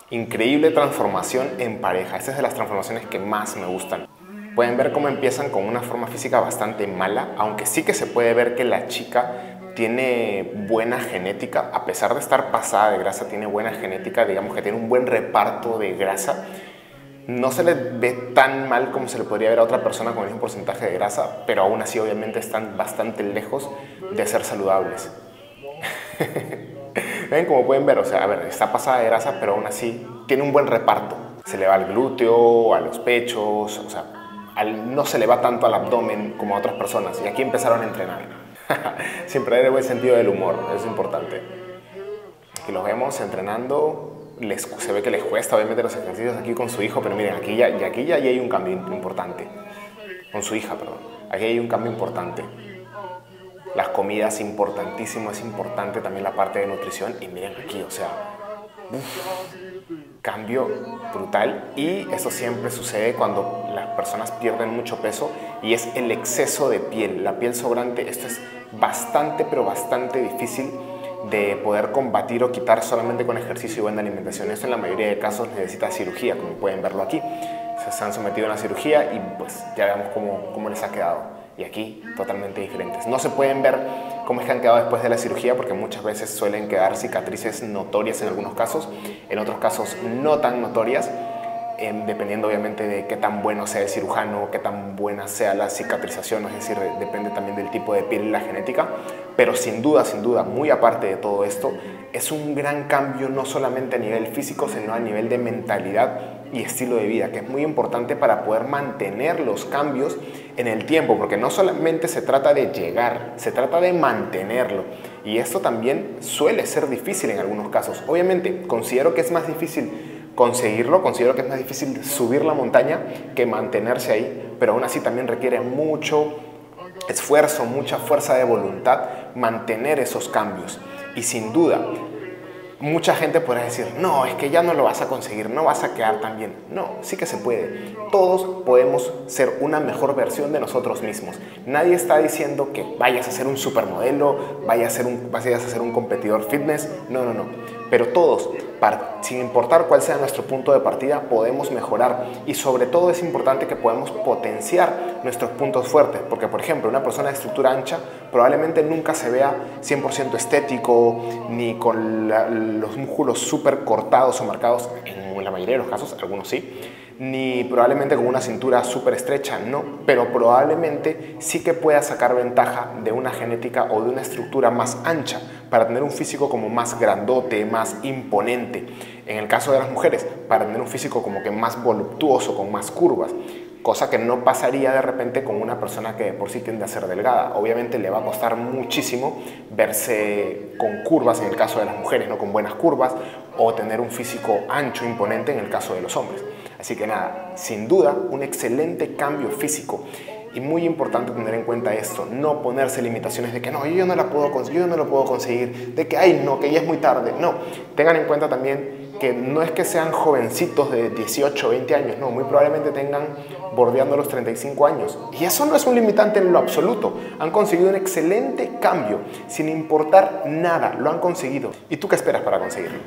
Increíble transformación en pareja. Esta es de las transformaciones que más me gustan. Pueden ver cómo empiezan con una forma física bastante mala, aunque sí que se puede ver que la chica tiene buena genética. A pesar de estar pasada de grasa, tiene buena genética, digamos que tiene un buen reparto de grasa. No se le ve tan mal como se le podría ver a otra persona con el mismo porcentaje de grasa, pero aún así obviamente están bastante lejos de ser saludables. ¿Ven? Como pueden ver, o sea, a ver, está pasada de grasa, pero aún así tiene un buen reparto. Se le va al glúteo, a los pechos, o sea, no se le va tanto al abdomen como a otras personas. Y aquí empezaron a entrenar. Siempre hay buen sentido del humor, eso es importante. Aquí los vemos entrenando. Se ve que les cuesta obviamente los ejercicios aquí con su hijo, pero miren, aquí ya hay un cambio importante. Con su hija, perdón. Aquí hay un cambio importante. Las comidas, importantísimo, es importante también la parte de nutrición. Y miren aquí, o sea, cambio brutal. Y eso siempre sucede cuando las personas pierden mucho peso y es el exceso de piel, la piel sobrante. Esto es bastante, pero bastante difícil de poder combatir o quitar solamente con ejercicio y buena alimentación. Esto en la mayoría de casos necesita cirugía, como pueden verlo aquí. Se han sometido a una cirugía y pues ya vemos cómo les ha quedado. Y aquí totalmente diferentes. No se pueden ver cómo es que han quedado después de la cirugía porque muchas veces suelen quedar cicatrices notorias en algunos casos, en otros casos no tan notorias, dependiendo obviamente de qué tan bueno sea el cirujano, qué tan buena sea la cicatrización, es decir, depende también del tipo de piel y la genética, pero sin duda, muy aparte de todo esto, es un gran cambio no solamente a nivel físico, sino a nivel de mentalidad y estilo de vida, que es muy importante para poder mantener los cambios en el tiempo, porque no solamente se trata de llegar, se trata de mantenerlo, y esto también suele ser difícil en algunos casos. Obviamente, considero que es más difícil conseguirlo, considero que es más difícil subir la montaña que mantenerse ahí, pero aún así también requiere mucho esfuerzo, mucha fuerza de voluntad mantener esos cambios. Y sin duda, mucha gente podrá decir, no, es que ya no lo vas a conseguir, no vas a quedar tan bien. No, sí que se puede. Todos podemos ser una mejor versión de nosotros mismos. Nadie está diciendo que vayas a ser un supermodelo, vayas a ser un competidor fitness. No. Pero todos, sin importar cuál sea nuestro punto de partida, podemos mejorar. Y sobre todo es importante que podamos potenciar nuestros puntos fuertes. Porque, por ejemplo, una persona de estructura ancha probablemente nunca se vea 100% estético, ni con los músculos súper cortados o marcados, en la mayoría de los casos, algunos sí, ni probablemente con una cintura súper estrecha, no, pero probablemente sí que pueda sacar ventaja de una genética o de una estructura más ancha para tener un físico como más grandote, más imponente. En el caso de las mujeres, para tener un físico como que más voluptuoso, con más curvas, cosa que no pasaría de repente con una persona que de por sí tiende a ser delgada. Obviamente le va a costar muchísimo verse con curvas en el caso de las mujeres, ¿no? Con buenas curvas, o tener un físico ancho, imponente en el caso de los hombres. Así que nada, sin duda, un excelente cambio físico. Y muy importante tener en cuenta esto, no ponerse limitaciones de que no, yo no lo puedo conseguir, de que ay no, que ya es muy tarde. No, tengan en cuenta también que no es que sean jovencitos de 18 o 20 años, no, muy probablemente tengan bordeando los 35 años. Y eso no es un limitante en lo absoluto. Han conseguido un excelente cambio, sin importar nada, lo han conseguido. ¿Y tú qué esperas para conseguirlo?